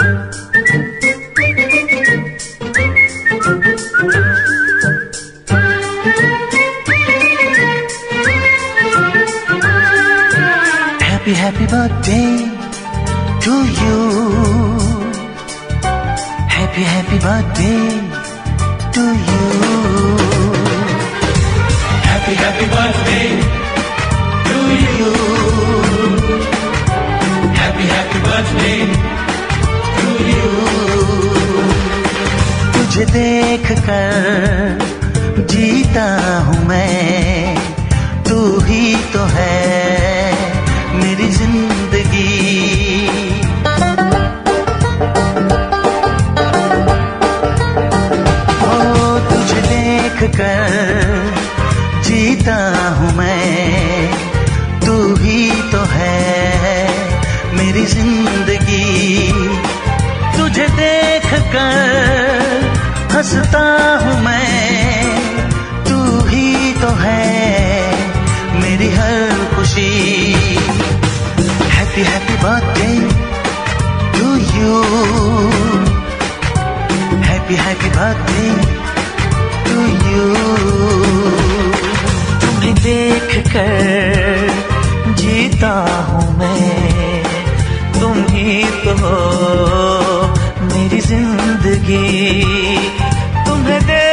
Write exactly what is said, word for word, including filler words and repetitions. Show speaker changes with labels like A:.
A: Happy, happy birthday to you. Happy, happy birthday to you.
B: Happy, happy birthday to you. Happy, happy birthday to you.
A: तुझे देख कर जीता हूँ मैं, तू ही तो है मेरी जिंदगी। ओ तुझे देख कर जीता हूँ मैं, तू ही तो है मेरी जिंदगी। तुझे देख कर हंसता हूँ मैं, तू ही तो है मेरी हर खुशी। Happy, happy birthday to you. Happy, happy birthday to you. तुम्हें देख कर जीता हूँ मैं, तुम ही तो हो मेरी जिंदगी। तुम्हें देख